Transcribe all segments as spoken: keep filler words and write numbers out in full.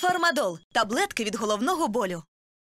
Фармадол – таблетки від головного болю.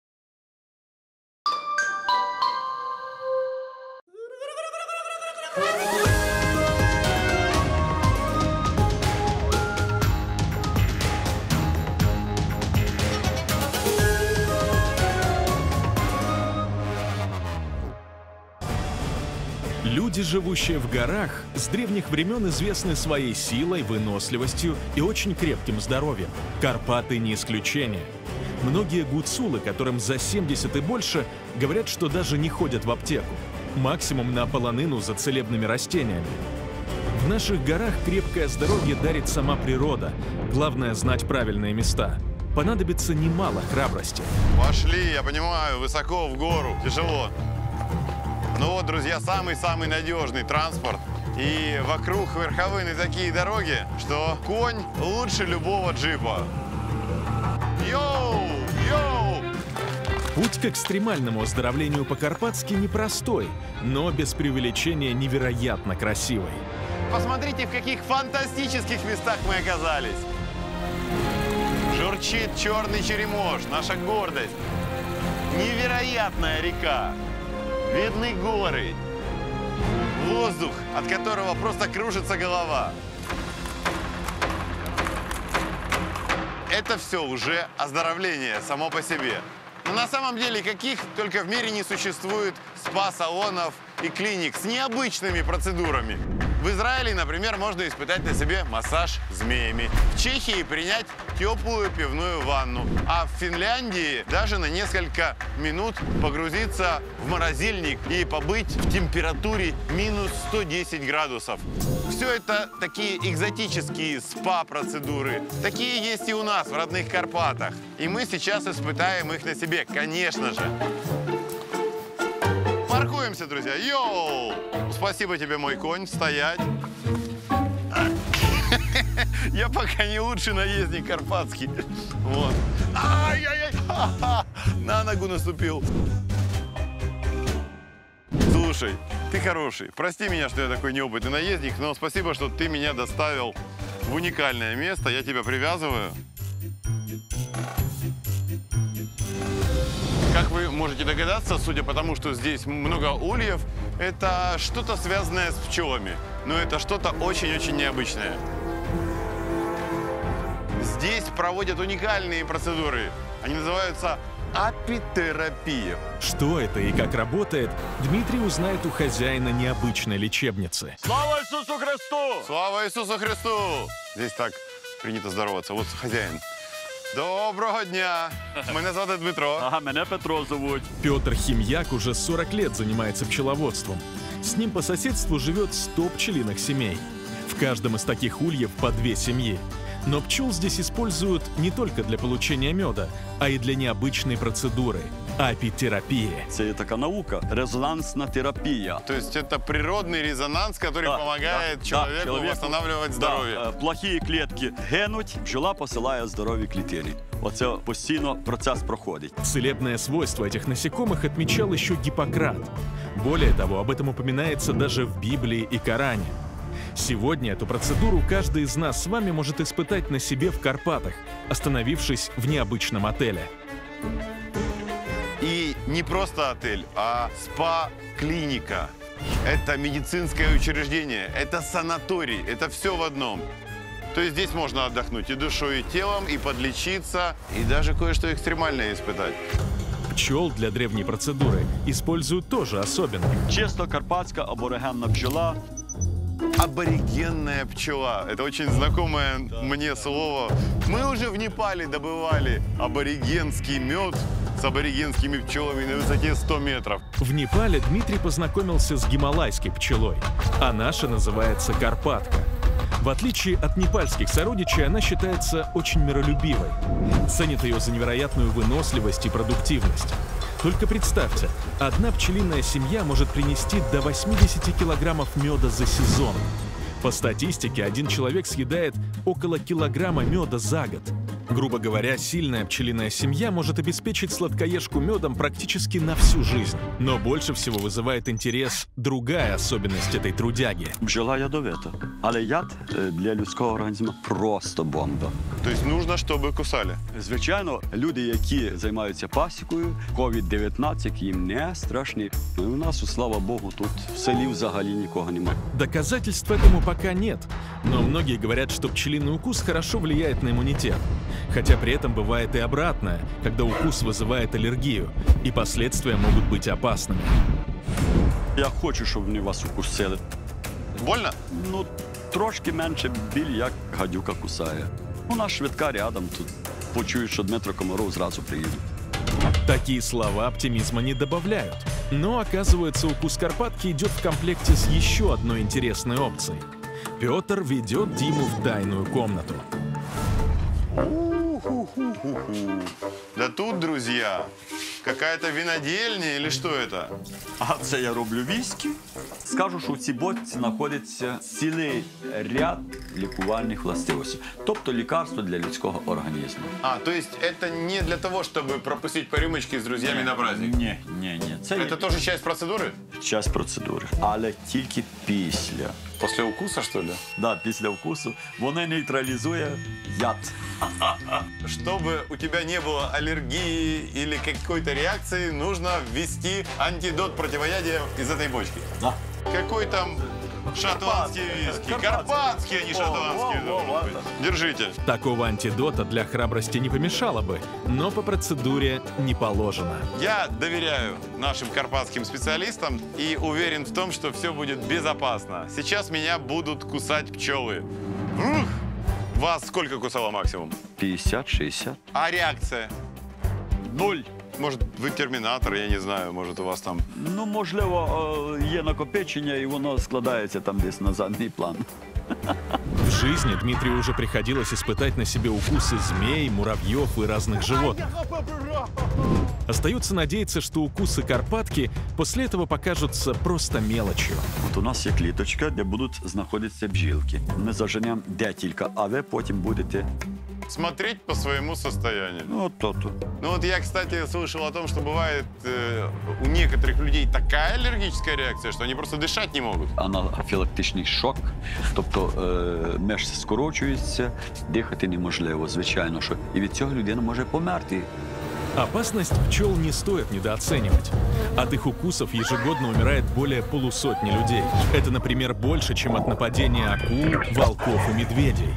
Люди, живущие в горах, с древних времен известны своей силой, выносливостью и очень крепким здоровьем. Карпаты не исключение. Многие гуцулы, которым за семьдесят и больше, говорят, что даже не ходят в аптеку. Максимум на полонину за целебными растениями. В наших горах крепкое здоровье дарит сама природа. Главное — знать правильные места. Понадобится немало храбрости. Пошли, я понимаю, высоко в гору, тяжело. Ну вот, друзья, самый-самый надежный транспорт. И вокруг верховины такие дороги, что конь лучше любого джипа. Йоу! Йоу! Путь к экстремальному оздоровлению по-карпатски непростой, но без преувеличения невероятно красивый. Посмотрите, в каких фантастических местах мы оказались. Журчит черный Черемош, наша гордость. Невероятная река. Видны горы. Воздух, от которого просто кружится голова. Это все уже оздоровление само по себе. Но на самом деле каких только в мире не существует спа-салонов и клиник с необычными процедурами. В Израиле, например, можно испытать на себе массаж змеями. В Чехии принять теплую пивную ванну. А в Финляндии даже на несколько минут погрузиться в морозильник и побыть в температуре минус сто десять градусов. Все это такие экзотические спа-процедуры. Такие есть и у нас в родных Карпатах. И мы сейчас испытаем их на себе, конечно же. Паркуемся, друзья. Йоу! Спасибо тебе, мой конь. Стоять. Я пока не лучший наездник карпатский. Вот. Ай-яй-яй! На ногу наступил. Слушай, ты хороший. Прости меня, что я такой неопытный наездник, но спасибо, что ты меня доставил в уникальное место. Я тебя привязываю. Как вы можете догадаться, судя по тому, что здесь много ульев, это что-то связанное с пчелами. Но это что-то очень-очень необычное. Здесь проводят уникальные процедуры. Они называются апитерапия. Что это и как работает, Дмитрий узнает у хозяина необычной лечебницы. Слава Иисусу Христу! Слава Иисусу Христу! Здесь так принято здороваться. Вот хозяин. Доброго дня! Меня зовут Дмитро. Ага, меня Петро зовут. Петр Химьяк уже сорок лет занимается пчеловодством. С ним по соседству живет сто пчелиных семей. В каждом из таких ульев по две семьи. Но пчел здесь используют не только для получения меда, а и для необычной процедуры – апитерапии. Это такая наука, резонансная терапия. То есть это природный резонанс, который да, помогает да, человеку, да, человеку восстанавливать здоровье. Да, плохі клітки гинуть, бджола посилає здорові клітини. Оце постійно процесс проходит. Целебное свойство этих насекомых отмечал еще Гиппократ. Более того, об этом упоминается даже в Библии и Коране. Сегодня эту процедуру каждый из нас с вами может испытать на себе в Карпатах, остановившись в необычном отеле. И не просто отель, а спа-клиника. Это медицинское учреждение, это санаторий, это все в одном. То есть здесь можно отдохнуть и душой, и телом, и подлечиться, и даже кое-что экстремальное испытать. Пчел для древней процедуры используют тоже особенно. Чисто карпатская аборигенна пчела. Аборигенная пчела. Это очень знакомое да, мне да. слово. Мы уже в Непале добывали аборигенский мед с аборигенскими пчелами на высоте сто метров. В Непале Дмитрий познакомился с гималайской пчелой, а наша называется карпатка. В отличие от непальских сородичей, она считается очень миролюбивой. Ценит ее за невероятную выносливость и продуктивность. Только представьте, одна пчелиная семья может принести до восьмидесяти килограммов меда за сезон. По статистике, один человек съедает около килограмма меда за год. Грубо говоря, сильная пчелиная семья может обеспечить сладкоежку медом практически на всю жизнь. Но больше всего вызывает интерес другая особенность этой трудяги. Бджола ядовита, але яд е, для людського організму просто бомба. То есть нужно, чтобы кусали. Звичайно, люди, які займаються пасікою, ковід дев'ятнадцять їм не страшні. І у нас, слава Богу, тут в селі взагалі нікого немає. Доказательств этому пока нет, но многие говорят, что пчелиный укус хорошо влияет на иммунитет. Хотя при этом бывает и обратное, когда укус вызывает аллергию, и последствия могут быть опасными. Я хочу, щоб вони вас укусили. Больно? Ну, трошки менше біль, як гадюка кусає. У нас швидка рядом тут. Почують, що Дмитро Комаров зразу приїде. Такие слова оптимизма не добавляют. Но, оказывается, укус Карпатки идет в комплекте с еще одной интересной опцией. Петр ведет Диму в тайную комнату. Да тут, друзья, какая-то винодельня или что это? А це я роблю віскі. Скажу, що в цій бочці знаходиться цілий ряд лікувальних властивостей. Тобто лікарство для людського організму. А, то есть это не для того, чтобы пропустить по рюмочке с друзьями на праздник? Ні, ні, ні. Це Это тоже часть процедуры? часть процедури. Але тільки після. После укуса, что ли? Да, після вкусу вони нейтралізує яд. Чтобы у тебя не было аллергии или какой-то реакции, нужно ввести антидот противоядия из этой бочки. Да. Какой там шотландский виски? Карпатский. Карпатский, а не шотландский. Во, во, во, должен быть. Держите. Такого антидота для храбрости не помешало бы, но по процедуре не положено. Я доверяю нашим карпатским специалистам и уверен в том, что все будет безопасно. Сейчас меня будут кусать пчелы. Ух! Вас сколько кусало максимум? п'ятдесят-шістдесят. А реакция? Нуль. Может, вы терминатор, я не знаю, может, у вас там... Ну, можливо, е, є накопичення, і воно складається там десь на задній план. В жизни Дмитрию уже приходилось испытать на себе укусы змей, муравьев и разных животных. Остается надеяться, что укусы Карпатки после этого покажутся просто мелочью. От у нас є кліточка, де будуть знаходитися бджілки. Ми заженемо декілька, а ви потім будете... Смотреть по своему состоянию. Ну, от то-то. Ну вот я, кстати, слышал о том, что бывает э, у некоторых людей такая аллергическая реакция, что они просто дышать не могут. Анафілактичний шок, тобто е, мишці скорочуються, дихати неможливо, звичайно, що. І від цього людина може померти. Опасность пчел не стоит недооценивать. От их укусов ежегодно умирает более полусотни людей. Это, например, больше, чем от нападения акул, волков и медведей.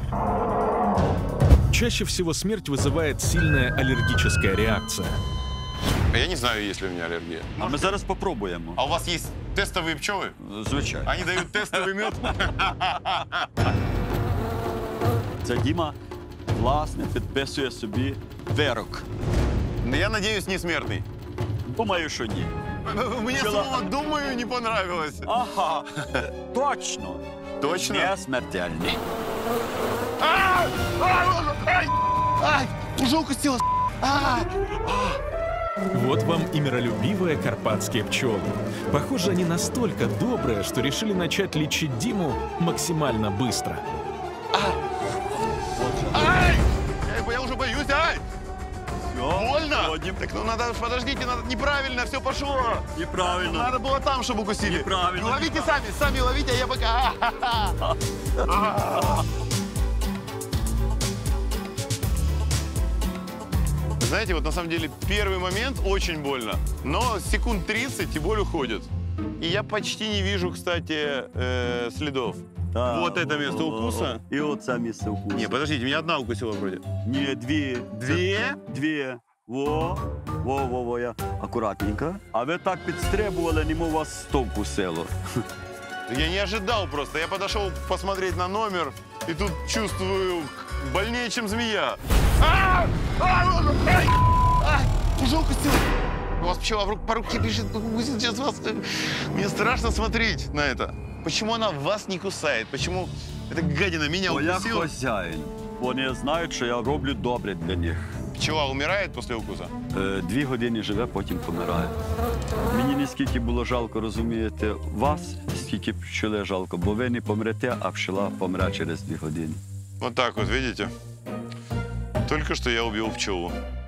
Чаще всего смерть вызывает сильная аллергическая реакция. А я не знаю, есть ли у меня аллергия. А ми зараз попробуємо. А у вас есть тестовые пчелы? Звичайно. Они дают тестовый мед? Це Діма, власне, підписує собі вирок. Я надеюсь, не смертный. Думаю, що ні. Мне Пчела. слово «думаю» не понравилось. Ага, точно. Точно? Не смертельний. Ай! Ай! Ай! Уже укусила. А! Вот вам и миролюбивые карпатские пчелы. Похоже, они настолько добрые, что решили начать лечить Диму максимально быстро. Ай! Я, я уже боюсь, ай! Больно? Всё, Дим. Так ну надо, подождите, надо неправильно все пошло. Неправильно. Надо было там, чтобы укусили. Неправильно, Ловите сами, сами ловите, а я пока. Знаете, вот на самом деле первый момент очень больно, но секунд тридцать и боль уходит. И я почти не вижу, кстати, э, следов. Так, Вот это место о, укуса. І оце місце укусу. Не, подождите, меня одна укусила вроде. Ні, дві. Две? Дві. Во, во, во, во, я. Акуратненько. А ви так підстрибували, немов вас сто вкусило. Я не ожидал просто. Я подошел посмотреть на номер, и тут чувствую больнее, чем змея. А! А! Ай! Ай! Уже укусил. У вас пчела в рук- по руке бежит, укусит сейчас вас. Мне страшно смотреть на это. Почему она вас не кусает? Почему эта гадина меня Бо я укусила? хазяїн. Вони знають, що я роблю добре для них. Пчела умирает после укуса? Е, Дві години живе, потім помирає. Мені не скільки було жалко, розумієте, вас, скільки пчели жалко, бо ви не помрете, а пчела помре через дві години. Вот так вот, видите? Только что я убил пчелу.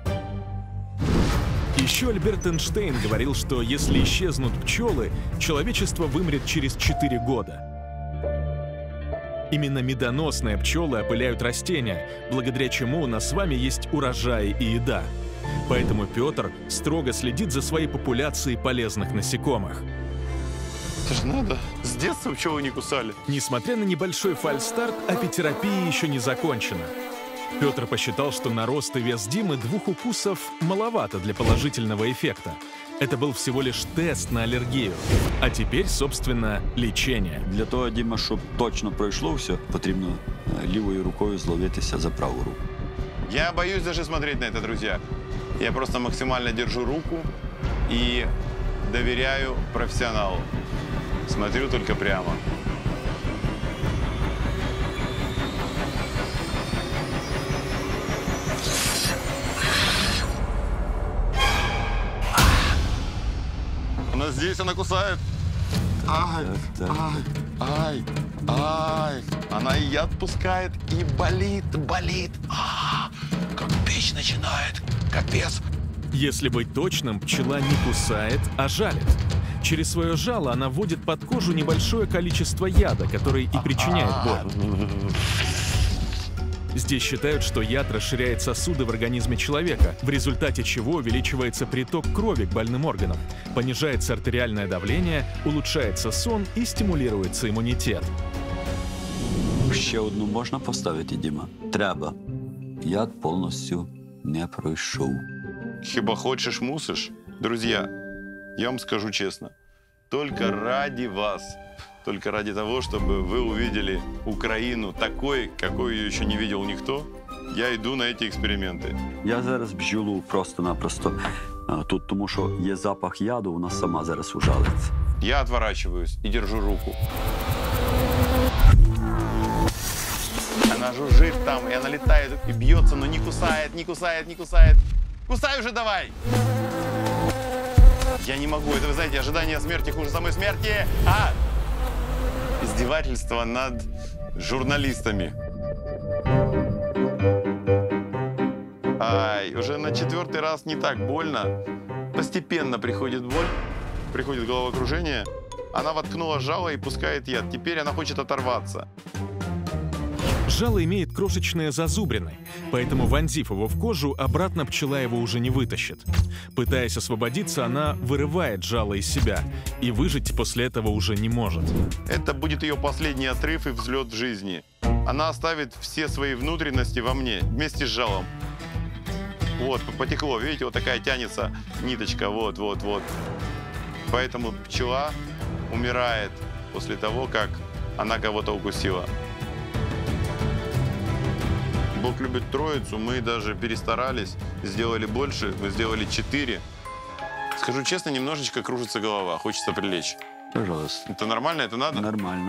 Еще Альберт Эйнштейн говорил, что если исчезнут пчелы, человечество вымрет через четыре года. Именно медоносные пчелы опыляют растения, благодаря чему у нас с вами есть урожай и еда. Поэтому Петр строго следит за своей популяцией полезных насекомых. Это же надо. С детства пчелы не кусали. Несмотря на небольшой фальстарт, апитерапия еще не закончена. Петр посчитал, что на рост и вес Димы двух укусов маловато для положительного эффекта. Это был всего лишь тест на аллергию. А теперь, собственно, лечение. Для того, Діма, щоб точно пройшло все, потрібно лівою рукою зловитися за праву руку. Я боюсь даже смотреть на это, друзья. Я просто максимально держу руку и доверяю профессионалу. Смотрю только прямо. Она здесь, она кусает. Ай, ай, ай, ай. Она и яд пускает, и болит, болит. А, как печь начинает. Капец. Если быть точным, пчела не кусает, а жалит. Через свое жало она вводит под кожу небольшое количество яда, который и причиняет боль. Здесь считают, что яд расширяет сосуды в организме человека, в результате чего увеличивается приток крови к больным органам, понижается артериальное давление, улучшается сон и стимулируется иммунитет. Ще одну можна поставити, Діма? Треба. Яд повністю не пройшов. Хиба хочешь, мусишь? Друзья, я вам скажу честно, только ради вас, только ради того, чтобы вы увидели Украину такой, какой ее еще не видел никто, я иду на эти эксперименты. Я зараз бджолу просто-напросто а, тут, тому що є запах яду, вона сама зараз ужалиться. Я отворачиваюсь и держу руку. Она жужжит там, и она летает, и бьется, но не кусает, не кусает, не кусает. Кусай уже давай! Я не могу, это, вы знаете, ожидание смерти хуже самой смерти. А! Издевательство над журналистами. Ай, уже на четвертый раз не так больно. Постепенно приходит боль, приходит головокружение. Она воткнула жало и пускает яд. Теперь она хочет оторваться. Жало имеет крошечные зазубрины, поэтому, вонзив его в кожу, обратно пчела его уже не вытащит. Пытаясь освободиться, она вырывает жало из себя и выжить после этого уже не может. Это будет ее последний отрыв и взлет в жизни. Она оставит все свои внутренности во мне, вместе с жалом. Вот, потекло, видите, вот такая тянется ниточка, вот, вот, вот. Поэтому пчела умирает после того, как она кого-то укусила. Бог любит троицу, мы даже перестарались, сделали больше, мы сделали четыре. Скажу честно, немножечко кружится голова, хочется прилечь. Пожалуйста. Это нормально, это надо? Нормально.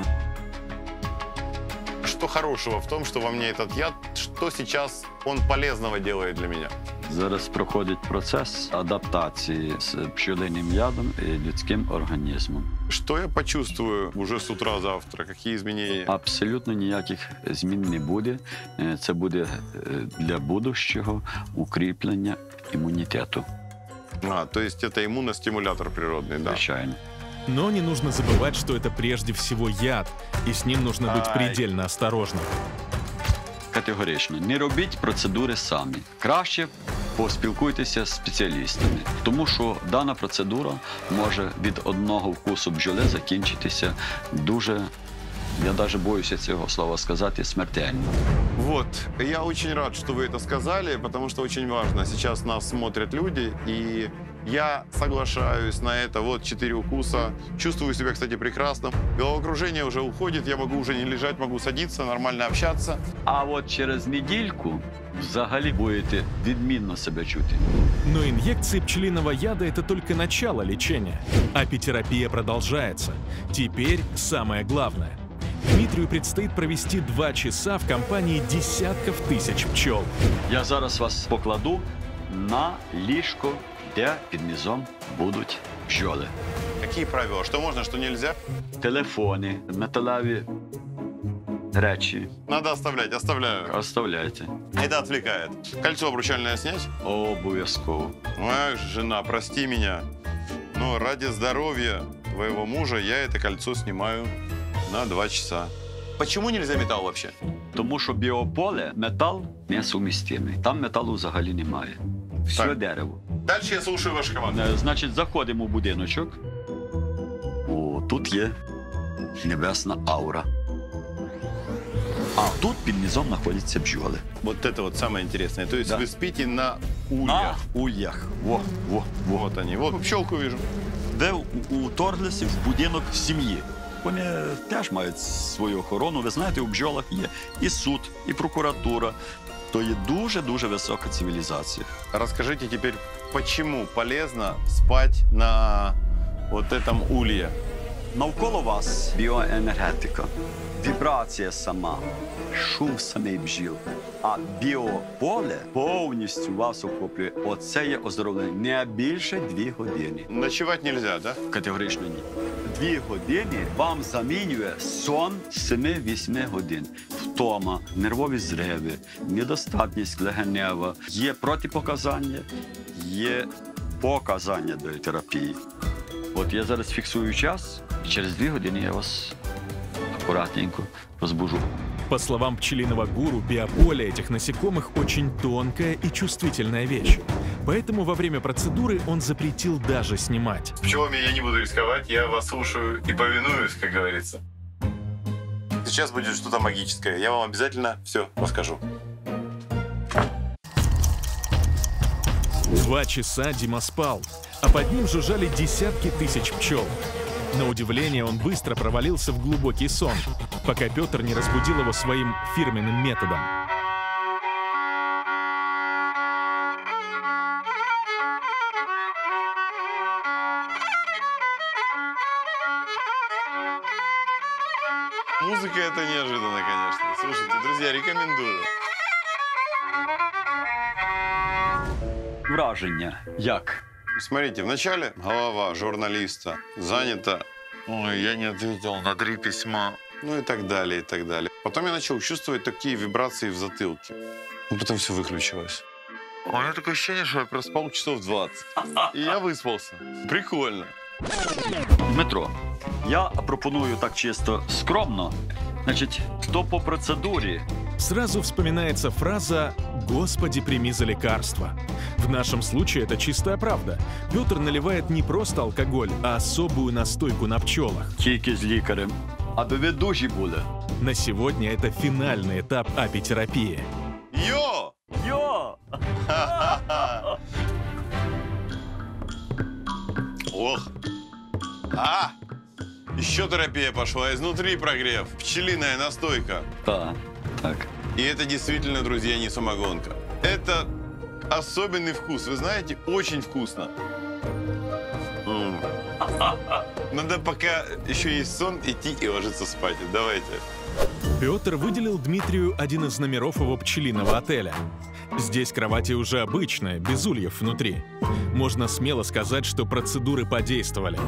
Что хорошего в том, что во мне этот яд, что сейчас он полезного делает для меня? Зараз проходить процес адаптації з пчелиним ядом і людським організмом. Что я почувствую уже с утра завтра? Какие изменения? Абсолютно ніяких змін не буде. Це буде для будущого укріплення імунітету. А, то есть это иммуностимулятор природный, да? Звичайно. Но не нужно забывать, что это прежде всего яд, и с ним нужно быть Ай. предельно осторожным. Категорично. Не робіть процедури самі. Краще поспілкуйтеся з спеціалістами, тому що дана процедура може від одного вкусу бджоли закінчитися дуже, я навіть боюся цього слова сказати, смертельно. Вот, я очень рад, что вы это сказали, потому что очень важно. Сейчас нас смотрят люди, и я соглашаюсь на это. Вот четыре укуса. Чувствую себя, кстати, прекрасно. Головокружение уже уходит, я могу уже не лежать, могу садиться, нормально общаться. А от через недільку взагалі будете відмінно себе чути. Но инъекции пчелиного яда – это только начало лечения. Апитерапия продолжается. Теперь самое главное. Дмитрию предстоит провести два часа в компании десятков тысяч пчел. Я зараз вас покладу на ліжко, де під низом будуть бджоли. Какие правила? Что можно, что нельзя? Телефони, металеві речі Надо оставлять, оставляю. оставляйте. Это отвлекает. Кольцо обручальное снять? Обов'язково. Эх, жена, прости меня. Но ради здоровья твоего мужа я это кольцо снимаю на два часа. Почему нельзя металл вообще? Тому що біополе, метал несумістимий. Там металу взагалі немає. Все Так. дерево. Дальше я слушаю вашу команду. Е, Значить, заходимо в будиночок. О, тут є небесна аура. А тут під низом знаходяться бджоли. Вот это вот самое интересное. То есть Да. вы спите на На ульях. ульях. Во, во, во. Вот они. Вот пчелку вижу. Де у- уторглися в будинок сім'ї. Вони теж мають свою охорону. Ви знаєте, у бджолах є і суд, і прокуратура. То є дуже-дуже висока цивілізація. Расскажите теперь, почему полезно спать на вот этом улье? Навколо вас біоенергетика, вібрація сама, шум самих бджіл. А біополе повністю вас охоплює. Оце є оздоровлення не більше дві години. Ночевать нельзя, да? Категорично ні. Дві години вам замінює сон семи-вісьми годин. Втома, нервові зриви, недостатність легенева. Є протипоказання, є показання до терапії. От я зараз фіксую час, і через дві години я вас акуратненько розбужу. По словам пчелиного гуру, биополе этих насекомых очень тонкая и чувствительная вещь. Поэтому во время процедуры он запретил даже снимать. Пчелами я не буду рисковать, я вас слушаю и повинуюсь, как говорится. Сейчас будет что-то магическое, я вам обязательно все расскажу. Два часа Дима спал, а под ним жужжали десятки тысяч пчел. На удивление, он быстро провалился в глубокий сон, пока Петр не разбудил его своим фирменным методом. Музыка это неожиданно, конечно. Слушайте, друзья, рекомендую. Враження. Як? Смотрите, вначале голова журналиста занята. Ой, я не ответил на три письма. Ну и так далее, и так далее. Потом я начал чувствовать такие вибрации в затылке. Ну, потом все выключилось. У меня такое ощущение, что я проспал часов двадцать. И я выспался. Прикольно. Дмитро, я пропоную так чисто скромно. Значить, хто по процедурі? Сразу вспоминается фраза «Господи, прими за лекарство». В нашем случае это чистая правда. Петр наливает не просто алкоголь, а особую настойку на пчелах. Тільки з лікарем. Аби ви дужі були. На сегодня это финальный этап апитерапии. Йо! Йо! Ох! А! Еще терапия пошла, изнутри прогрев. Пчелиная настойка. Так, так. И это действительно, друзья, не самогонка. Это особенный вкус. Вы знаете, очень вкусно. М. Надо пока еще есть сон идти и ложиться спать. Давайте. Петр выделил Дмитрию один из номеров его пчелиного отеля. Здесь кровати уже обычные, без ульев внутри. Можно смело сказать, что процедуры подействовали.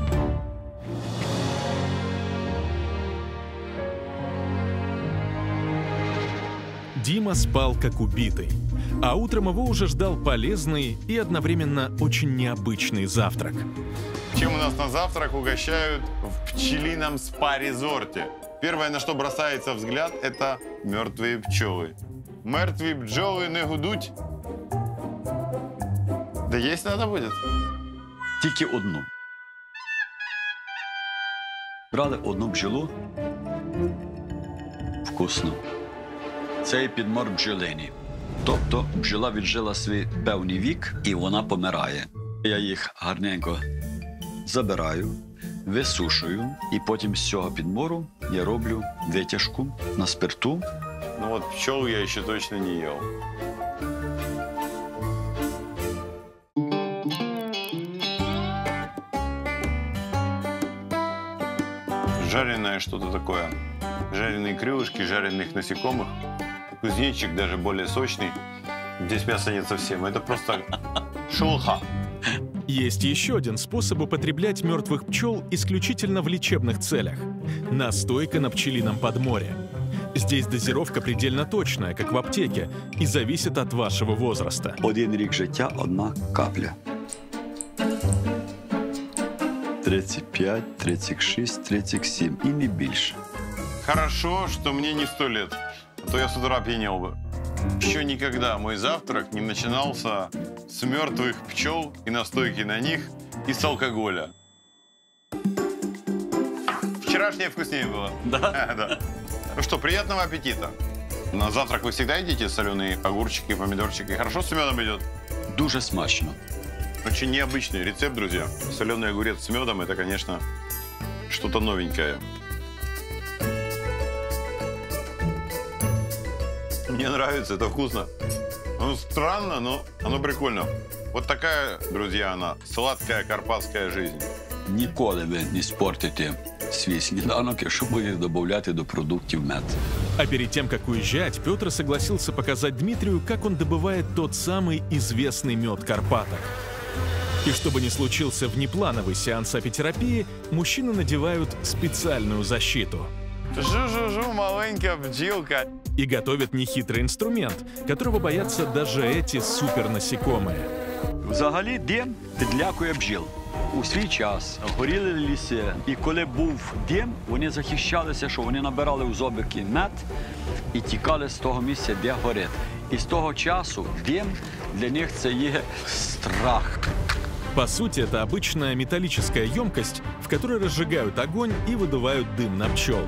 Дима спал как убитый, а утром его уже ждал полезный и одновременно очень необычный завтрак. Чем у нас на завтрак угощают в пчелином спа-резорте? Первое, на что бросается взгляд, это мертвые пчелы. Мертвые пчелы не гудуть. Да есть надо будет. Тільки одну. Брали одну бджолу. Вкусно. Це підмор бджолині. Тобто бджола віджила свій певний вік і вона помирає. Я їх гарненько забираю, висушую і потім з цього підмору я роблю витяжку на спирту. Ну вот пчел я еще точно не ел. Жареное что-то такое. Жареные крылышки, жареных насекомых. Кузнечик даже более сочный. Здесь мяса нет совсем. Это просто шелуха. Есть еще один способ употреблять мертвых пчел исключительно в лечебных целях – настойка на пчелином подморе. Здесь дозировка предельно точная, как в аптеке, и зависит от вашего возраста. Один рік життя – одна капля. тридцять п'ять, тридцять шість, тридцять сім і не більше. Хорошо, что мне не сто лет, а то я с утра пьянел бы. Еще никогда мой завтрак не начинался с мертвых пчел и настойки на них, и с алкоголя. Вчерашнее вкуснее было. Да? Да. Ну что, приятного аппетита. На завтрак вы всегда едите соленые огурчики, помидорчики? Хорошо с медом идет? Дуже смачно. Очень необычный рецепт, друзья. Соленый огурец с медом – это, конечно, что-то новенькое. Мне нравится, это вкусно. Ну, странно, но оно прикольно. Вот такая, друзья, она, сладкая карпатская жизнь. Ніколи ви не спортите свій сніданок, якщо будете додавати до продуктів мед. А перед тем, как уезжать, Петр согласился показать Дмитрию, как он добывает тот самый известный мед Карпаток. И чтобы не случился внеплановый сеанс апитерапии, мужчины надевают специальную защиту. Жу-жу-жу, маленькая бджілка. И готовят нехитрый инструмент, которого боятся даже эти супернасекомые. Взагалі дим підлякує бджіл. У свій час горіли ліси, і коли був дим, вони захищалися, що вони набирали у зобики мед і тікали з того місця, де горить. І з того часу дим для них це є страх. По сути, это обычная металлическая емкость, в которой разжигают огонь и выдувают дым на пчел.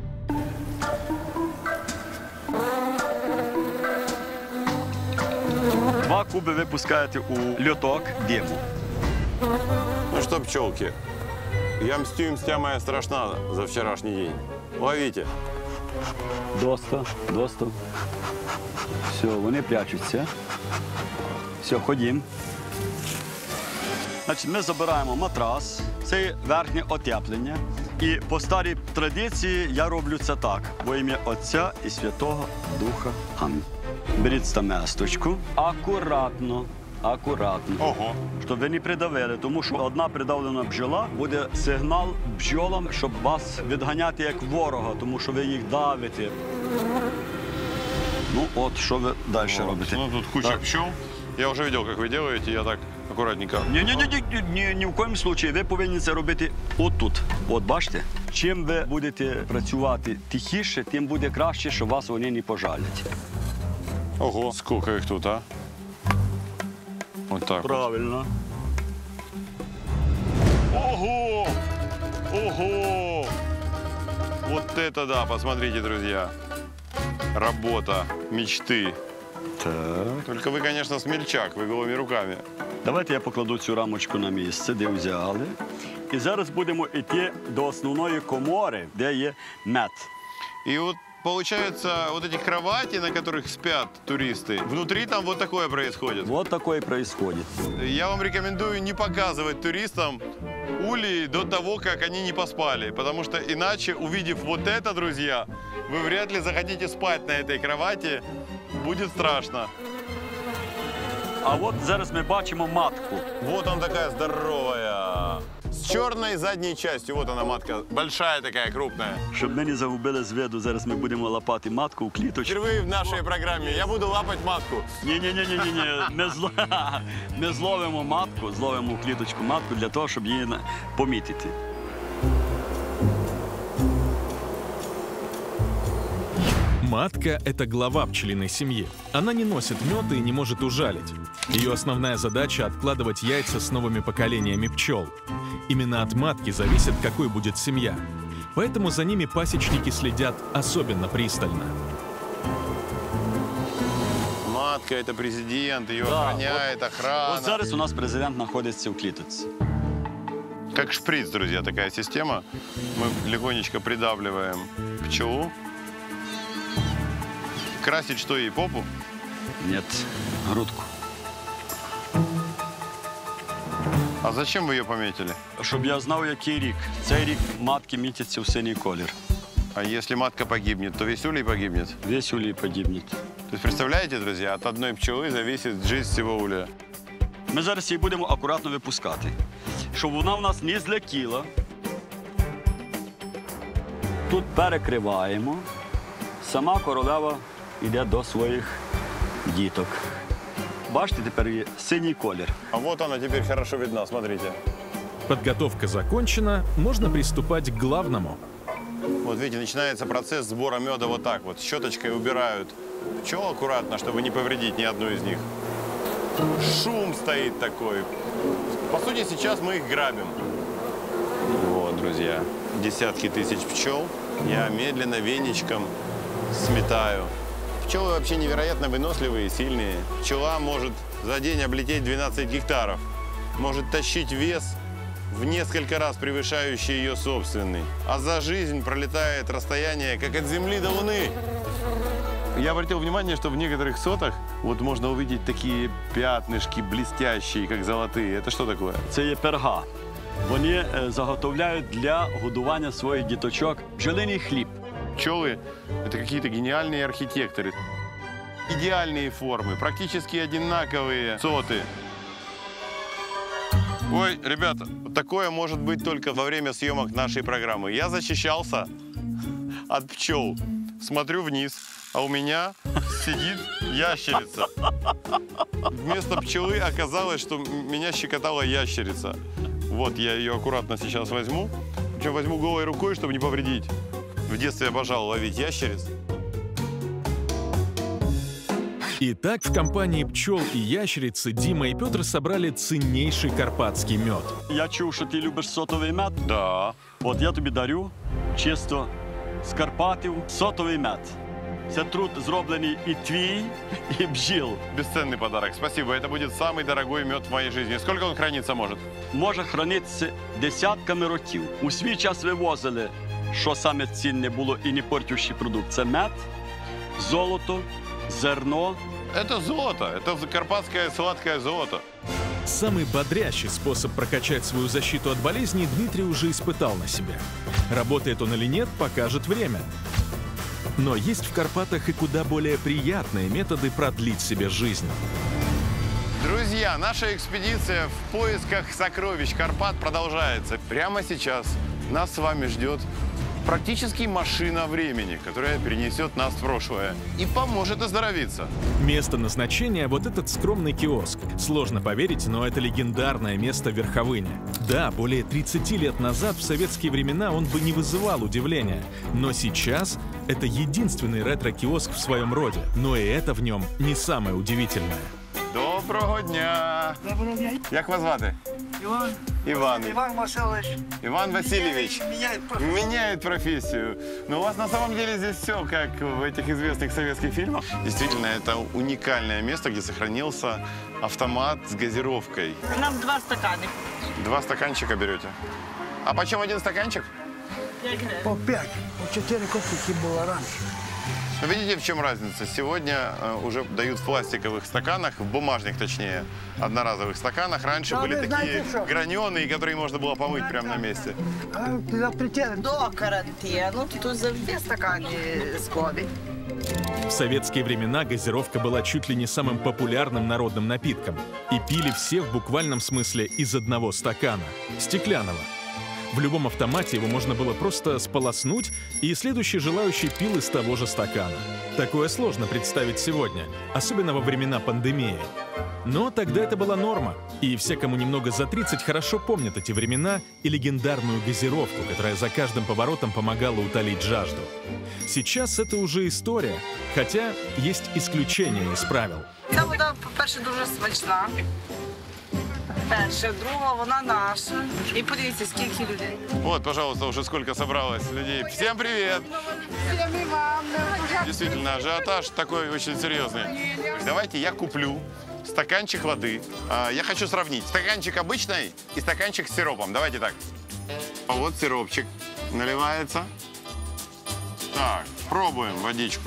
Два куби ви пускаєте у льоток диму. Ну что, пчелки, я мстю и мстя моя страшна за вчерашний день. Ловите. Доста, доста. Все, вони прячуться. Все, ходімо. Значить, ми забираємо матрас, це верхнє отеплення. І по старій традиції я роблю це так. Во ім'я Отця і Святого Духа. Амінь. Беріть стаместочку. Акуратно, акуратно. Ого. Щоб ви не придавили, тому що одна придавлена бджола буде сигнал бджолам, щоб вас відганяти як ворога, тому що ви їх давите. Ну от, що ви далі Вот. робите? Ну, тут куча Так. пчел. Я уже видел, как вы делаете, я так аккуратненько. Ні-ні-ні, ні, ні в коєму случаї. Ви повинні це робити отут. От бачите? Чим ви будете працювати тихіше, тим буде краще, що вас вони не пожалять. Ого, сколько их тут, а? Вот так. Вот. Правильно. Ого! Ого! Вот это да, посмотрите, друзья. Работа мечты. Так. Только вы, конечно, смельчак, вы голыми руками. Давайте я покладу цю рамочку на місце, де взяли. І зараз будемо йти до основної комори, де є мед. И вот получается, вот эти кровати, на которых спят туристы, внутри там вот такое происходит. Вот такое і відбувається. Я вам рекомендую не показывать туристам улей до того, как они не поспали. Потому что иначе, увидев вот это, друзья, вы вряд ли захотите спать на этой кровати. Будет страшно. А от зараз ми бачимо матку. Вот она такая здоровая. С черной задней частью. Вот она, матка. Большая такая, крупная. Щоб ми не загубили з виду, зараз ми будемо лапати матку у кліточку. Впервые в нашей программе я буду лапать матку. Ні-ні-ні-ні-ні, не, зло... не зловимо матку, зловимо в кліточку матку для того, щоб її на- помітити. Матка – это глава пчелиной семьи. Она не носит мед и не может ужалить. Ее основная задача – откладывать яйца с новыми поколениями пчел. Именно от матки зависит, какой будет семья. Поэтому за ними пасечники следят особенно пристально. Матка – это президент, ее Да, охраняет охрана. От зараз у нас президент знаходиться в кліточці. Как шприц, друзья, такая система. Мы легонечко придавливаем пчелу. Красить что, ей попу? Ні, грудку. А зачем вы ее пометили? Щоб я знав, який рік. Цей рік матки мітяться в синій колір. А если матка погибнет, то весь улей погибнет? Весь улій подібний. То есть, представляете, друзья, от одной пчелы зависит жизнь всего улья. Ми зараз її будемо акуратно випускати, щоб вона в нас не злетіла. Тут перекриваємо. сама королева йде до своїх діток. Бачите, тепер є синій колір. А вот она теперь хорошо видна, смотрите. Подготовка закончена, можно приступать к главному. Вот видите, начинается процесс сбора меда вот так вот. Щеточкой убирают пчел аккуратно, чтобы не повредить ни одну из них. Шум стоит такой. По сути, сейчас мы их грабим. Вот, друзья, десятки тысяч пчел. Я медленно веничком сметаю. Пчелы вообще невероятно выносливые и сильные. Пчела может за день облететь двенадцать гектаров. Может тащить вес в несколько раз превышающий ее собственный. А за жизнь пролетает расстояние, как от Земли до Луны. Я обратил внимание, что в некоторых сотах вот можно увидеть такие пятнышки блестящие, как золотые. Это что такое? Це є перга. Вони е, заготовляють для годування своїх діточок бджолиний хліб. Пчелы – это какие-то гениальные архитекторы. Идеальные формы, практически одинаковые соты. Ой, ребята, такое может быть только во время съемок нашей программы. Я защищался от пчел. Смотрю вниз, а у меня сидит ящерица. Вместо пчелы оказалось, что меня щекотала ящерица. Вот я ее аккуратно сейчас возьму. Причем возьму голой рукой, чтобы не повредить. В детстве обожал ловить ящериц. Итак, в компании пчел и ящерицы Дима и Петр собрали ценнейший карпатский мед. Я чув, що ти любиш сотовий мед. Да. От я тобі дарю чисто з Карпатів сотовий мед. Це труд зроблений і твій, і бджіл. Бесценный подарок. Спасибо. Это будет самый дорогой мед в моей жизни. Сколько он храниться может? Може хранитися десятками років. У свій час вивозили, що саме цінне було і не портющий продукт. Це мед, золото, зерно. Это золото. Это карпатское сладкое золото. Самый бодрящий способ прокачать свою защиту от болезней Дмитрий уже испытал на себе. Работает он или нет, покажет время. Но есть в Карпатах и куда более приятные методы продлить себе жизнь. Друзья, наша экспедиция в поисках сокровищ Карпат продолжается. Прямо сейчас нас с вами ждет практически машина времени, которая перенесет нас в прошлое и поможет оздоровиться. Место назначения – вот этот скромный киоск. Сложно поверить, но это легендарное место в Верховыне. Да, более тридцати лет назад, в советские времена, он бы не вызывал удивления. Но сейчас это единственный ретро-киоск в своем роде. Но и это в нем не самое удивительное. Доброго дня! Доброго дня. Як вас звати? Иван. Иван. Иван Васильевич. Иван Васильевич. Меняет профессию. Меняет профессию. Но у вас на самом деле здесь все, как в этих известных советских фильмах. Действительно, это уникальное место, где сохранился автомат с газировкой. Нам два стакана. Два стаканчика берете. А почем один стаканчик? По пять. По четыре копейки было раньше. Ну, видите, в чем разница? Сегодня э, уже дают в пластиковых стаканах, в бумажных, точнее, одноразовых стаканах. Раньше Да, были вы такие знаете, что? граненые, которые можно было помыть прямо на месте. А запретили. До карантину тут завжди стакани склові. В советские времена газировка была чуть ли не самым популярным народным напитком. И пили все в буквальном смысле из одного стакана – стеклянного. В любом автомате его можно было просто сполоснуть, и следующий желающий пил из того же стакана. Такое сложно представить сегодня, особенно во времена пандемии. Но тогда это была норма, и все, кому немного за тридцать, хорошо помнят эти времена и легендарную газировку, которая за каждым поворотом помогала утолить жажду. Сейчас это уже история, хотя есть исключения из правил. Ця вода, по-перше, дуже смачна. Перше, друга, вона наша. І подивіться, скільки людей. Вот, пожалуйста, уже сколько собралось людей. Всем привет! Действительно, ажиотаж такой очень серьезный. Давайте я куплю стаканчик воды. А, Я хочу сравнить стаканчик обычный и стаканчик с сиропом. Давайте так. А вот сиропчик наливается. Так, пробуем водичку.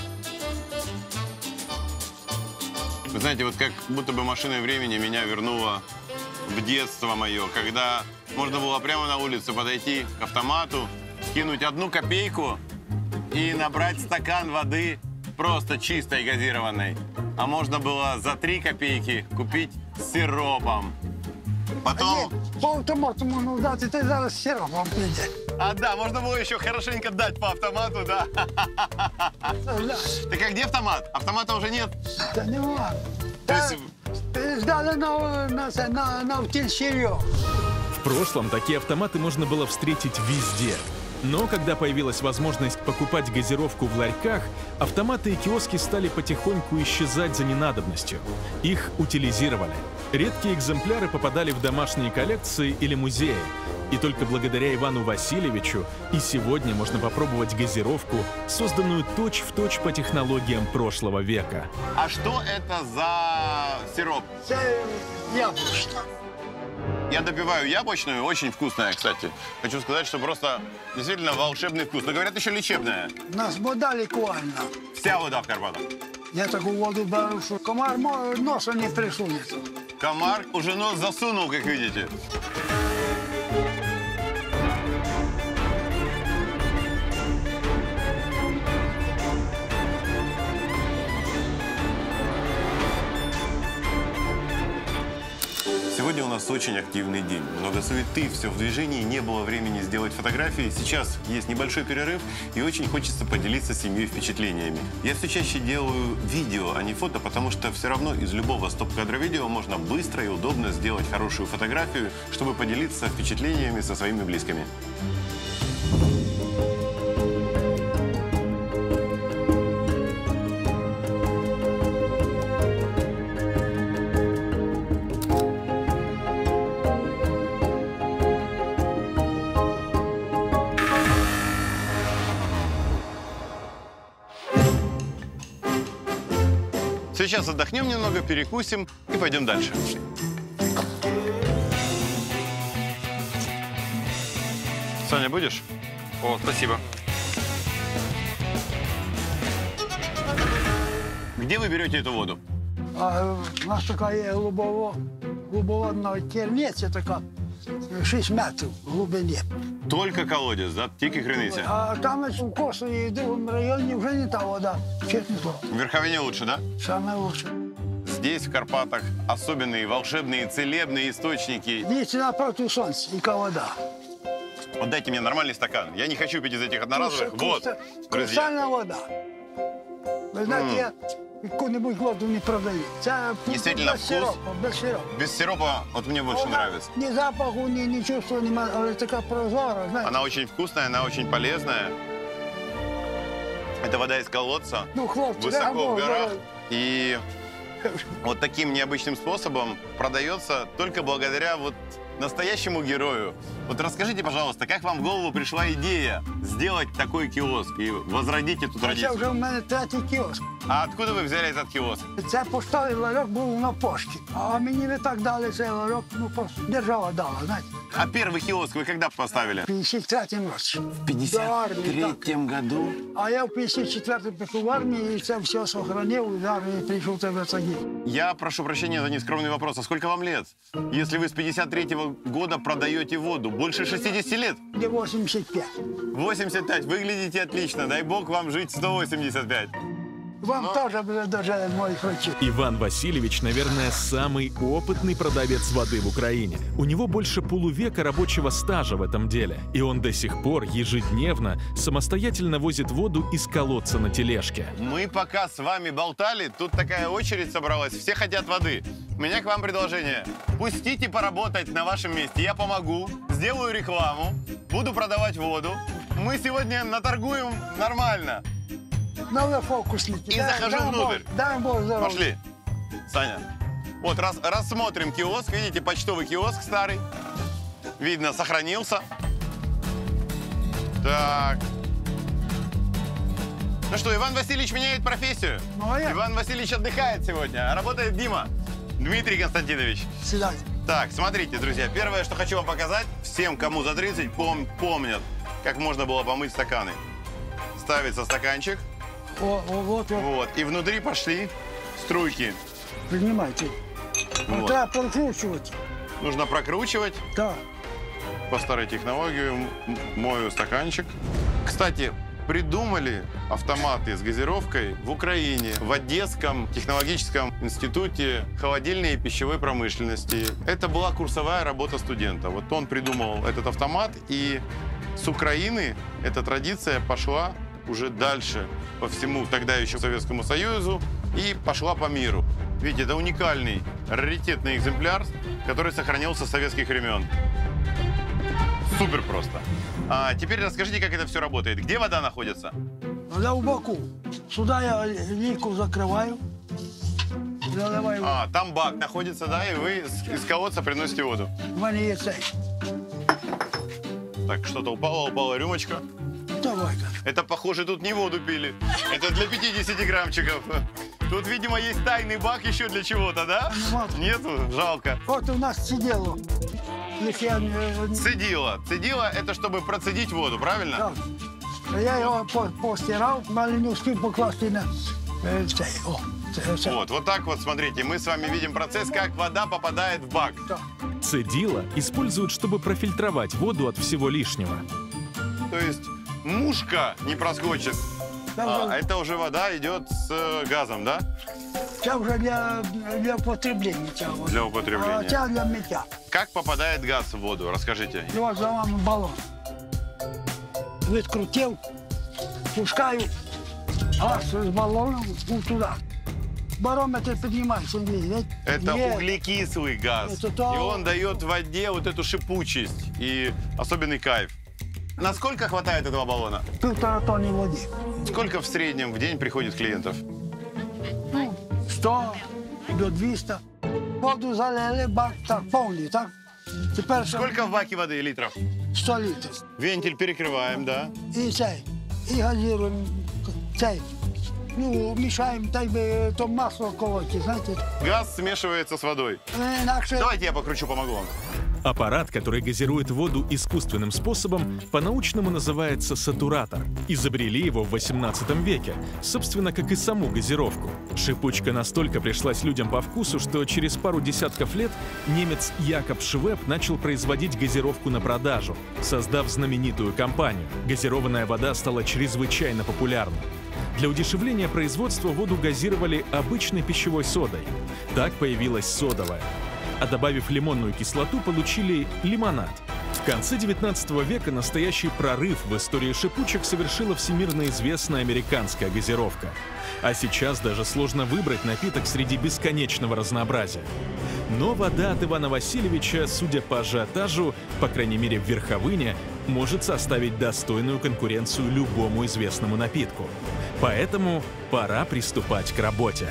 Вы знаете, вот как будто бы машина времени меня вернула в детство мое, когда можно было прямо на улице подойти к автомату, кинуть одну копейку и набрать стакан воды просто чистой газированной. А можно было за три копейки купить с сиропом. Потом... По автомату можна дати, ти зараз сиропом прийде. А, да, можно было еще хорошенько дать по автомату, да. Так а где автомат? Автомата уже нет? Та нема. То есть... Ждали на, на, на, на, на утильщире. В прошлом такие автоматы можно было встретить везде. Но когда появилась возможность покупать газировку в ларьках, автоматы и киоски стали потихоньку исчезать за ненадобностью. Их утилизировали. Редкие экземпляры попадали в домашние коллекции или музеи. И только благодаря Ивану Васильевичу и сегодня можно попробовать газировку, созданную точь-в-точь по технологиям прошлого века. А что это за сироп? Це яблучко. Я допиваю яблочную, очень вкусная, кстати. Хочу сказать, что просто действительно волшебный вкус. Но говорят, еще лечебная. У нас вода лікувальна. Вся вода в Карпатах. Я таку воду беру, що комар мо- носа не присунеться. Комар уже нос засунул, как видите. Сегодня у нас очень активный день. Много суеты, все в движении, не было времени сделать фотографии. Сейчас есть небольшой перерыв, и очень хочется поделиться с семьей впечатлениями. Я все чаще делаю видео, а не фото, потому что все равно из любого стоп-кадра видео можно быстро и удобно сделать хорошую фотографию, чтобы поделиться впечатлениями со своими близкими. Сейчас отдохнем немного, перекусим и пойдем дальше. Саня, будешь? О, спасибо. Где вы берете эту воду? А у нас така є глибово, глибоводна керниця така, шість метрів в глибині. Только колодец, да? Тільки криниця. А там у Косові і в другому районі вже не та вода, чесно слово. В Верховине лучше, да? Саме лучше. Здесь, в Карпатах, особенные, волшебные, целебные источники. Дивіться напроти сонця, яка вода. Вот дайте мне нормальный стакан. Я не хочу пить из этих одноразовых. Вот, друзья. Кристальна вода. Ви знаєте, я яку-небудь воду не продаю. Це Действительно, без вкус. сиропу, без сиропу. Без сиропа вот мне больше Вона нравится. Ні запаху, ні, ні чувства немає, але така прозора, знаєте. Она очень вкусная, она очень полезная. Это вода из колодца, Ну, хлопці, высоко да, в горах. да. И вот таким необычным способом продается только благодаря вот настоящему герою. Вот расскажите, пожалуйста, как вам в голову пришла идея сделать такой киоск и возродить эту Це традицию? вже в мене третій кіоск. А откуда вы взяли этот киоск? Це поштовий ларьок був на пошті. А мені не так дали цей ларьок, ну просто держава дала, знаєте. А первый киоск вы когда поставили? В п'ятдесят третьому році. В пятьдесят третьем году. А я в п'ятдесят четвертому пішов в армію і це все сохранив, і в армію прийшов тебе тоді. Я прошу прощения за нескромный вопрос. А сколько вам лет? Если вы с пятьдесят третьего года продаете воду, больше шестидесяти лет? Де вісімдесят п'ять. восемьдесят пять. Выглядите отлично. Дай бог вам жить сто восемьдесят пять. Вам теж буде дуже моїх речей. Иван Васильевич, наверное, самый опытный продавец воды в Украине. У него больше полувека рабочего стажа в этом деле. И он до сих пор ежедневно самостоятельно возит воду из колодца на тележке. Мы пока с вами болтали, тут такая очередь собралась. Все хотят воды. У меня к вам предложение. Пустите поработать на вашем месте. Я помогу, сделаю рекламу, буду продавать воду. Мы сегодня наторгуем нормально. Нові фокусники. И Дай- захожу дай внутрь. Бог- Дай Бог здоров'я. Пошли. Саня. Вот раз, рассмотрим киоск. Видите, почтовый киоск старый. Видно, сохранился. Так. Ну что, Иван Васильевич меняет профессию. Ну, а я? Иван Васильевич отдыхает сегодня, а работает Дима. Дмитрий Константинович. Сідайте. Так, смотрите, друзья, первое, что хочу вам показать, всем, кому за тридцать, пом помнят, как можно было помыть стаканы. Ставится стаканчик, О, о, от, от, вот, и внутри пошли струйки. піднімайте. Вот. Треба прокручувати. Нужно прокручивать Так. по старой технологии. М- Мою стаканчик. Кстати, придумали автоматы с газировкой в Украине, в Одесском технологическом институте холодильной и пищевой промышленности. Это была курсовая работа студента. Вот он придумал этот автомат, и С Украины эта традиция пошла уже дальше по всему тогда еще Советскому Союзу и пошла по миру. Видите, это уникальный, раритетный экземпляр, который сохранился с советских времен. Супер просто. А теперь расскажите, как это все работает. Где вода находится? Вода в боку. Сюда я лейку закрываю. Заливаю. А, там бак находится, да, и вы из колодца приносите воду. У мене є цей. Так, что-то упало, упала рюмочка. Давай-ка. Это, похоже, тут не воду пили. Это для пятидесяти граммчиков. Тут, видимо, есть тайный бак еще для чего-то, да? Вот. Нету? Жалко. От у нас сидело. Їх я не- Цедила. Цедила – это чтобы процедить воду, правильно? Так. Я його по- постирав, але не встиг покласти на е, цей. О, це, це. Вот, вот так вот, смотрите, мы с вами видим процесс, как вода попадает в бак. Так. Цедила используют, чтобы профильтровать воду от всего лишнего. То есть мушка не проскочит. Це А, вже, это уже вода идет с э, газом, да? це вже для, для потреблення цього. Для А употребления. це для миття. Как попадает газ в воду? Расскажите. І от за вами балон. Відкрутив, пускаю газ з балоном у туди. Барометр піднімається. видите? Это Є. углекислый газ. Это то- И он дает воде вот эту шипучесть и особенный кайф. Насколько хватает этого баллона? Півтора тонни води. Сколько в среднем в день приходит клиентов? Ну, сто до двісті. Воду залили, бак так повний, так? Тепер що? Сколько в баке воды литров? сто літрів. Вентиль перекрываем, да? І цей, і газуємо цей. Ну, мішаємо, так би то масло колоти, знаєте. Газ смешивается с водой. Інакше Давайте я покручу, помогу вам. Аппарат, который газирует воду искусственным способом, по-научному называется сатуратор. Изобрели его в восемнадцатом веке, собственно, как и саму газировку. Шипучка настолько пришлась людям по вкусу, что через пару десятков лет немец Якоб Швеб начал производить газировку на продажу, создав знаменитую компанию. Газированная вода стала чрезвычайно популярна. Для удешевления производства воду газировали обычной пищевой содой. Так появилась содовая. А добавив лимонную кислоту, получили лимонад. В конце девятнадцатого века настоящий прорыв в истории шипучек совершила всемирно известная американская газировка. А сейчас даже сложно выбрать напиток среди бесконечного разнообразия. Но вода от Ивана Васильевича, судя по ажиотажу, по крайней мере в Верховыне, может составить достойную конкуренцию любому известному напитку. Поэтому пора приступать к работе.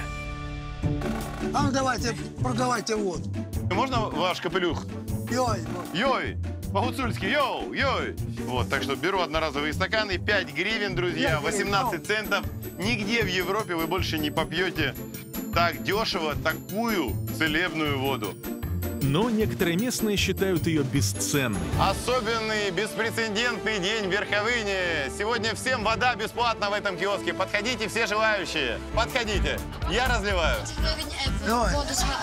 а ну давайте, продавайте воду. Можно ваш капелюх? Йой, Йой! По-гуцульски, йоу, йой! Вот, так что беру одноразовые стаканы, пять гривен, друзья, восемнадцать центов. Нигде в Европе вы больше не попьете так дешево такую целебную воду. Но некоторые местные считают ее бесценной. Особенный, беспрецедентный день в Верховыне. Сегодня всем вода бесплатна в этом киоске. Подходите, все желающие. Подходите. Я разливаю. Давай.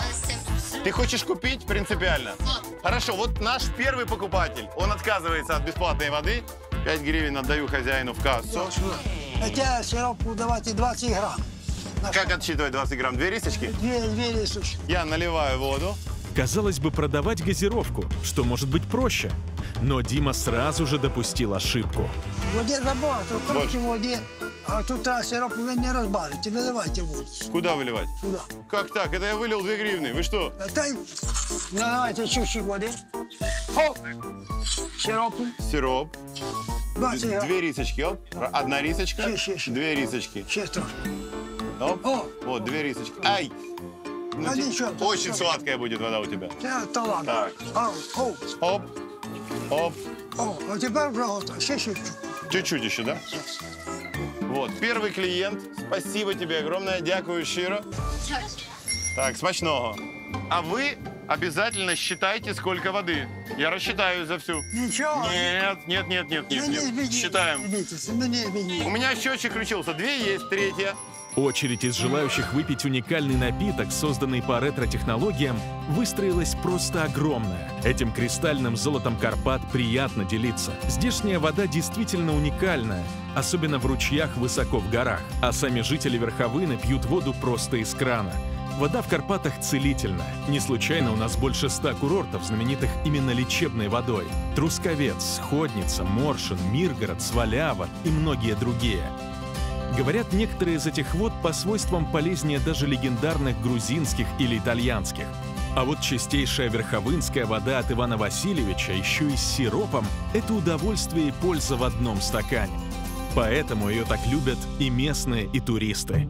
Ты хочешь купить принципиально? Хорошо, вот наш первый покупатель. Он отказывается от бесплатной воды. пять гривен отдаю хозяину в кассу. Хотя сиропу давайте двадцять грам. На Как отсчитывать двадцать грамм? Две рисочки? Две, две рисочки. Я наливаю воду. Казалось бы, продавать газировку, что может быть проще. Но Дима сразу же допустил ошибку. Воді забагато, трохи воді. А тут треба сироп, ви не розбавите, виливайте воду. Куда выливать? Сюди. Как так? Это я вылил две гривны. Вы что? Та й наливайте чуть-чуть води. Оп! Сиропу. Сироп. двадцять грам. Две рисочки. Оп. Одна рисочка. Ще, ще, ще. Две рисочки. Ще трохи. Оп. О! Вот, две рисочки. Ай! Ну, А те- ничего, Очень ничего. сладкая будет вода у тебя. Це то ладно. Так. О, о, Оп. Оп. о, а тепер вже готово. Ще чуть-чуть. Чуть-чуть еще, да? Вот, первый клиент. Спасибо тебе огромное. Дякую щиро. Так, смачного. А вы обязательно считайте, сколько воды. Я рассчитаю за всю. Нічого. Нет, нет, нет, нет, нет, Мені нет. бідні. Считаем. Бійтеся, мені бідні. У меня счетчик включился. Две есть, третья. Очередь из желающих выпить уникальный напиток, созданный по ретро-технологиям, выстроилась просто огромная. Этим кристальным золотом Карпат приятно делиться. Здешняя вода действительно уникальная, особенно в ручьях высоко в горах. А сами жители Верховыны пьют воду просто из крана. Вода в Карпатах целительна. Не случайно у нас больше ста курортов, знаменитых именно лечебной водой. Трусковец, Ходница, Моршин, Миргород, Свалява и многие другие. Говорят, некоторые из этих вод по свойствам полезнее даже легендарных грузинских или итальянских. А вот чистейшая верховынская вода от Ивана Васильевича, еще и с сиропом, это удовольствие и польза в одном стакане. Поэтому ее так любят и местные, и туристы.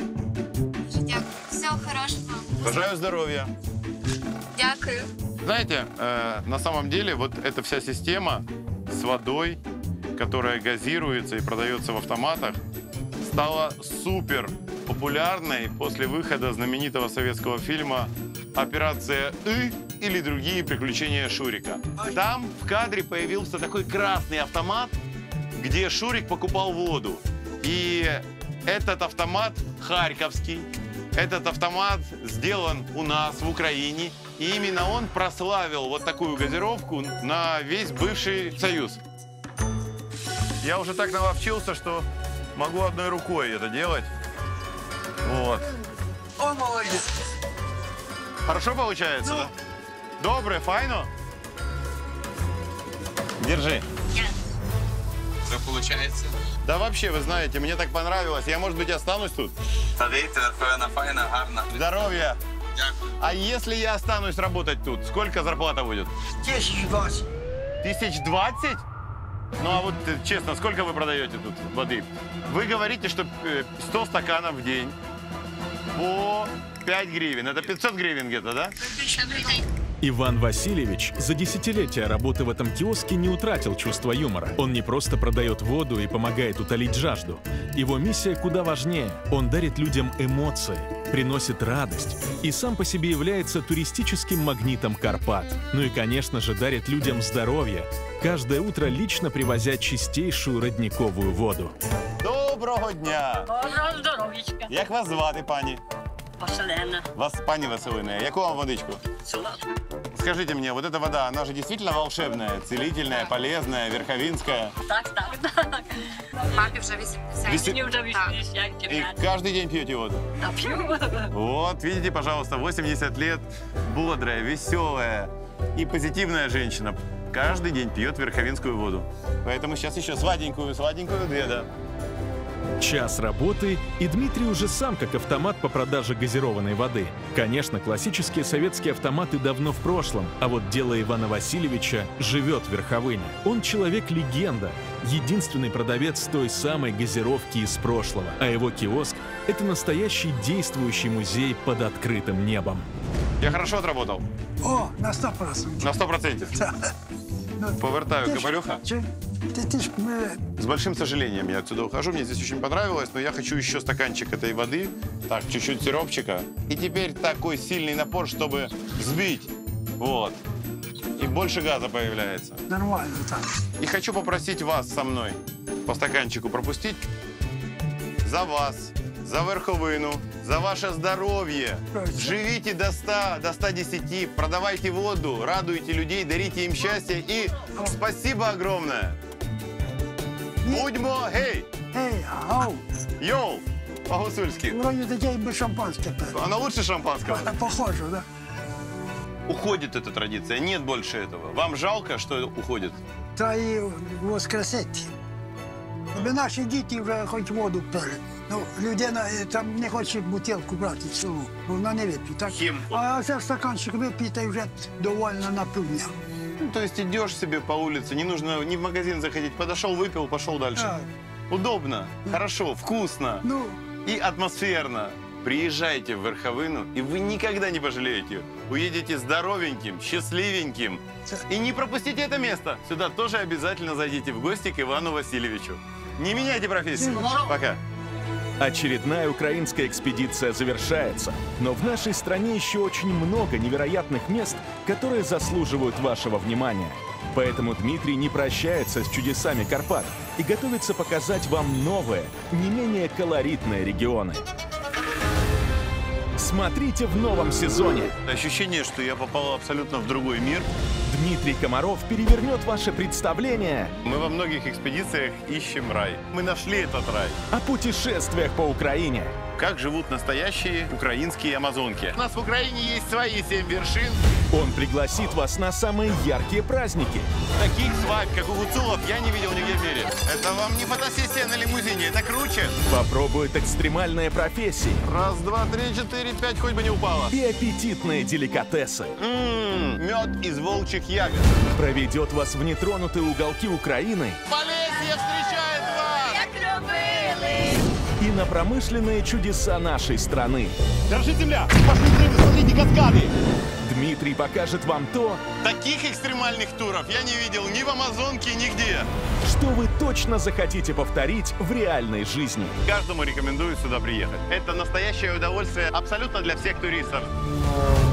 Всего хорошего. Желаю здоровья. Дякую. Знаете, э, на самом деле вот эта вся система с водой, которая газируется и продается в автоматах, стала супер популярной после выхода знаменитого советского фильма «Операция И» или другие приключения Шурика. Там в кадре появился такой красный автомат, где Шурик покупал воду. И этот автомат харьковский, этот автомат сделан у нас в Украине. И именно он прославил вот такую газировку на весь бывший Союз. Я уже так наловчился, что могу одной рукой это делать. Вот. О, молодец. Хорошо получается, да? Добре, файно? Держи. Все получается. Да вообще, вы знаете, мне так понравилось. Я, может быть, останусь тут? Смотрите, верховина файна, гарна. Здоровья. Дякую. А если я останусь работать тут, сколько зарплата будет? Тисяч двадцять. Тысяч двадцать? Ну, а вот, честно, сколько вы продаете тут воды? Вы говорите, что сто стаканов в день по пять гривен. Это пятьсот гривен где-то, да? Иван Васильевич за десятилетия работы в этом киоске не утратил чувство юмора. Он не просто продает воду и помогает утолить жажду. Его миссия куда важнее. Он дарит людям эмоции, приносит радость и сам по себе является туристическим магнитом Карпат. Ну и, конечно же, дарит людям здоровье, каждое утро лично привозя чистейшую родниковую воду. Доброго дня! Доброго здоров'ячка. Як вас звати, пані? Василена. Вас, пані Василина, яку вам водичку? Солодка. Скажите мне, вот эта вода, она же действительно волшебная, целительная, полезная, верховинская? Так, так, так. Мамі вже вісімдесят. Вісім- Мені вже вісімдесят И кімнат. каждый день пьете воду? Та п'ю. Вот, видите, пожалуйста, восемьдесят лет, бодрая, веселая и позитивная женщина. Каждый день пьет верховинскую воду. Поэтому сейчас еще сладенькую, сладенькую две, да. Час работы, и Дмитрий уже сам как автомат по продаже газированной воды. Конечно, классические советские автоматы давно в прошлом, а вот дело Ивана Васильевича живет в Верховыне. Он человек-легенда, единственный продавец той самой газировки из прошлого, а его киоск — это настоящий действующий музей под открытым небом. Я хорошо отработал? О, на сто процентов. На сто процентов. Повертаю Ти ж- капелюха. чи- Ти, ти ж ми, С большим сожалением я отсюда ухожу. Мне здесь очень понравилось, но я хочу еще стаканчик этой воды. Так, чуть-чуть сиропчика. И теперь такой сильный напор, чтобы взбить. Вот. И больше газа появляется. нормально так. И хочу попросить вас со мной по стаканчику пропустить. За вас, за верховину, за ваше здоровье. Живите до ста, до ста десяти, продавайте воду, радуйте людей, дарите им счастье. И спасибо огромное. Будьмо, гей, Ей, ау, йоу, по-гусульски. вроде дітей би шампанське пили. Она лучше шампанского? Похоже, да? Уходит эта традиция, нет больше этого. Вам жалко, что уходит? Та і воскресити. Аби наші діти вже хоч воду пили. Ну, людина е, там не хоче бутилку брати цілу, бо вона не вип'є, так? Хім. А це стаканчик вип'є, та й вже довольно на півдня. Ну, то есть идешь себе по улице, не нужно ни в магазин заходить. Подошел, выпил, пошел дальше. Так. Удобно, хорошо, вкусно Ну, и атмосферно. Приезжайте в Верховину, и вы никогда не пожалеете. Уедете здоровеньким, счастливеньким. И не пропустите это место. Сюда тоже обязательно зайдите в гости к Ивану Васильевичу. Не меняйте профессию. Пока. Очередная украинская экспедиция завершается, но в нашей стране еще очень много невероятных мест, которые заслуживают вашего внимания. Поэтому Дмитрий не прощается с чудесами Карпат и готовится показать вам новые, не менее колоритные регионы. Смотрите в новом сезоне. Ощущение, что я попал абсолютно в другой мир. Дмитрий Комаров перевернет ваше представление Мы во многих экспедициях ищем рай. Мы нашли этот рай. о путешествиях по Украине. как живут настоящие украинские амазонки. У нас в Украине есть свои семь вершин. Он пригласит вас на самые яркие праздники. Таких свадьб, как у гуцулов, я не видел нигде в мире. Это вам не фотосессия на лимузине, это круче. Попробует экстремальные профессии. Раз, два, три, четыре, пять, хоть бы не упало. И аппетитные деликатесы. Ммм, мед из волчьих ягод. Проведет вас в нетронутые уголки Украины. Полесье встречает вас! Як любили. И на промышленные чудеса нашей страны. Держи, земля! Пошли взрывы, смотрите каскады! Дмитрий покажет вам то, Таких экстремальных туров я не видел ни в Амазонке, нигде. что вы точно захотите повторить в реальной жизни. Каждому рекомендую сюда приехать. Это настоящее удовольствие абсолютно для всех туристов.